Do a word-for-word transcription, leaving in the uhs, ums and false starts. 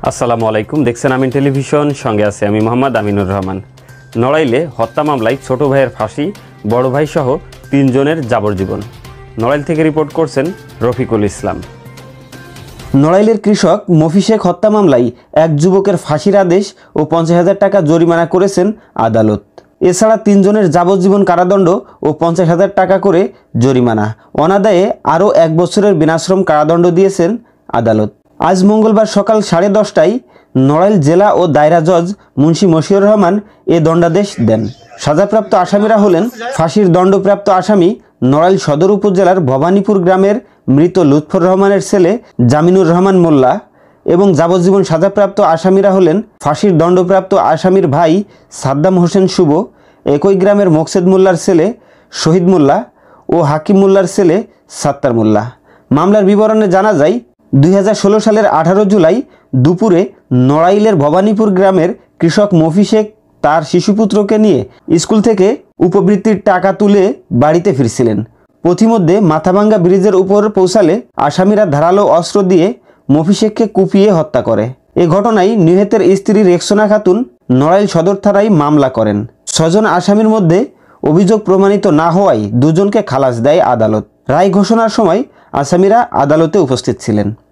আসসালামু আলাইকুম। দেখছেন আমিন টেলিভিশন, সঙ্গে আছে আমি মোহাম্মদ আমিনুর রহমান। নড়াইলে হত্যা মামলায় ছোট ভাইয়ের ফাঁসি, বড় ভাই সহ তিনজনের যাবজ্জীবন। নড়াইল থেকে রিপোর্ট করছেন রফিকুল ইসলাম। নড়াইলের কৃষক মফিশেক হত্যা মামলায় এক যুবকের ফাঁসির আদেশ ও পঞ্চাশ হাজার টাকা জরিমানা করেছেন আদালত। এছাড়া তিনজনের যাবজ্জীবন কারাদণ্ড ও পঞ্চাশ হাজার টাকা করে জরিমানা, অনাদায়ে আরও এক বছরের বিনাশ্রম কারাদণ্ড দিয়েছেন আদালত। আজ মঙ্গলবার সকাল সাড়ে দশটায় নড়াইল জেলা ও দায়রা জজ মুন্সি মশিউর রহমান এ দণ্ডাদেশ দেন। সাজাপ্রাপ্ত আসামিরা হলেন ফাঁসির দণ্ডপ্রাপ্ত আসামি নড়াইল সদর উপজেলার ভবানীপুর গ্রামের মৃত লুৎফর রহমানের ছেলে জামিনুর রহমান মোল্লা এবং যাবজ্জীবন সাজাপ্রাপ্ত আসামিরা হলেন ফাঁসির দণ্ডপ্রাপ্ত আসামির ভাই সাদ্দাম হোসেন শুভ, একই গ্রামের মোকসেদ মোল্লার ছেলে শহীদ মোল্লা ও হাকিম মোল্লার ছেলে সাত্তার মোল্লা। মামলার বিবরণে জানা যায়, দুই হাজার ষোলো সালের আঠারো জুলাই দুপুরে নড়াইলের ভবানীপুর গ্রামের কৃষক মফিশেক তার শিশুপুত্রকে নিয়ে স্কুল থেকে উপবৃত্তির টাকা তুলে বাড়িতে ফিরছিলেন। পথিমধ্যে মাথাভাঙ্গা ব্রিজের উপর পৌঁছালে আসামিরা ধারালো অস্ত্র দিয়ে মফিশেককে কুপিয়ে হত্যা করে। এ ঘটনায় নিহতের স্ত্রী রেক্সোনা খাতুন নড়াইল সদর থানায় মামলা করেন। ছজন আসামির মধ্যে অভিযোগ প্রমাণিত না হওয়ায় দুজনকে খালাস দেয় আদালত। রায় ঘোষণার সময় আসামিরা আদালতে উপস্থিত ছিলেন।